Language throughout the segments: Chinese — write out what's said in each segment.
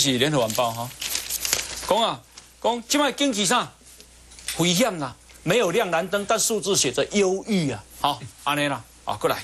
是联合晚报哈，讲现在经济上危险啦，没有亮蓝灯，但数字写着忧郁啊。好，安尼啦，过来，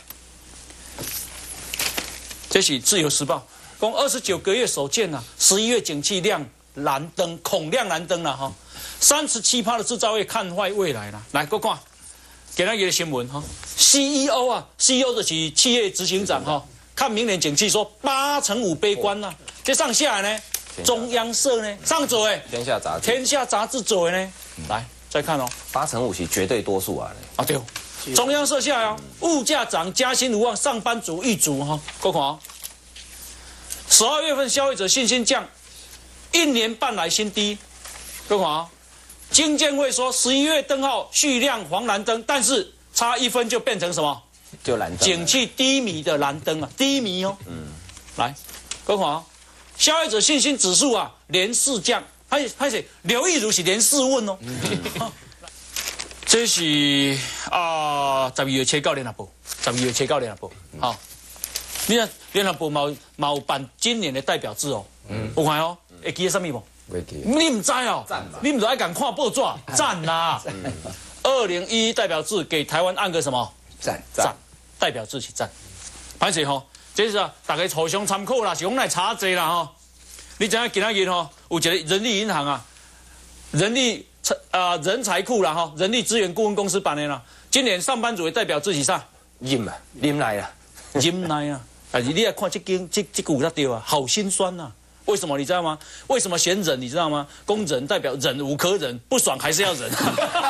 这是自由时报，讲29个月首见呐，11月景气亮蓝灯，恐亮蓝灯了哈，37%的制造业看坏未来啦。来，各看，今天的新闻哈 ，CEO 就是企业执行长哈，看明年景气说85%悲观啦，这上下呢？ 中央社呢，上左哎，天下杂志左呢，来再看哦 ，85%是绝对多数啊。 啊对，中央社下哦，物价涨，加薪无望，上班族一族哈，各看哦，12月份消费者信心降，1年半来新低，各看哦，经监会说11月灯号续亮黄蓝灯，但是差1分就变成什么？ 就蓝灯， 景气低迷的蓝灯啊，低迷哦，来，各看哦。 消费者信心指数啊，连4降，拍谁？刘亦儒是连4问哦。这是12月7到联合报，12月7到联合报。好，你看联合报冇办今年的代表字哦。有看哦？会记得什么不？ 会记。 你唔知哦？你唔知爱敢看报纸？赞啦！2011代表字给台湾按个什么？ 赞。 代表字是赞。拍谁吼？ 这是啊，大家互相参考啦，是讲来查济啦吼。你知影今仔日吼有一个人力银行啊，人才库啦吼，人力资源顾问公司办的啦。今年上班族的代表字是啥？ 忍耐啊， 忍耐啊！但是你要看这句才对啊，好心酸呐、啊。为什么你知道吗？为什么选忍你知道吗？公忍代表忍无可忍，不爽还是要忍。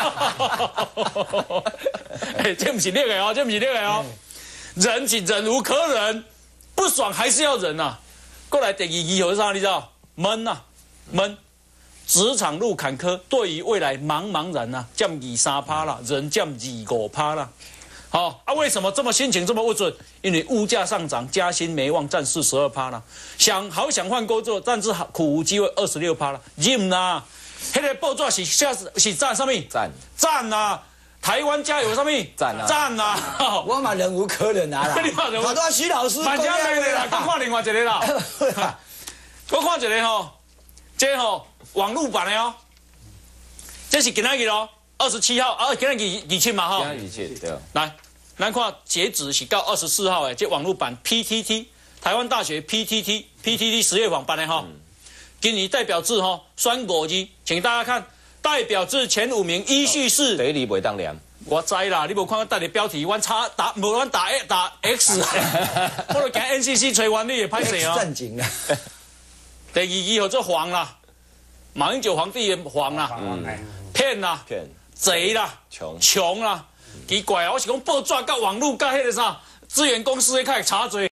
哎，这不是那个哦，这不是那个哦，忍是忍无可忍。 不爽还是要忍呐、过来第二句有啥？你知道？闷呐、闷。职场路坎坷，对于未来茫茫然呐、降23%啦，人降25%啦。好为什么这么心情这么不准？因为物价上涨，加薪没望，占42%啦。想换工作，但是苦无机会，26%啦。忍啦，那个报纸是赞什么？赞啊！ 台湾加油，什么？赞啊！ 我嘛忍无可忍啊啦！好多徐老师， 慢点来啦，再看另外一个啦。我看一个吼，这吼网络版的哦，这是今仔日哦，27号今仔日27嘛吼。 今仔日27对。 来，咱看截止是到24号诶，这网络版 PTT 台湾大学 PTT 实验网办的吼，今年代表字吼酸果鸡，请大家看。 代表字前5名依序是。 第一字袂当念。 我知啦，你无看我带的标题，阮打 X， 我就惊 NCC 吹完你也拍谁哦？ 正经啊。 第2句叫做黄啦，马英九皇帝的黄啦，骗啦，贼啦，穷啦，奇怪啊！我是讲报纸甲网络甲迄个啥资源公司开始查罪。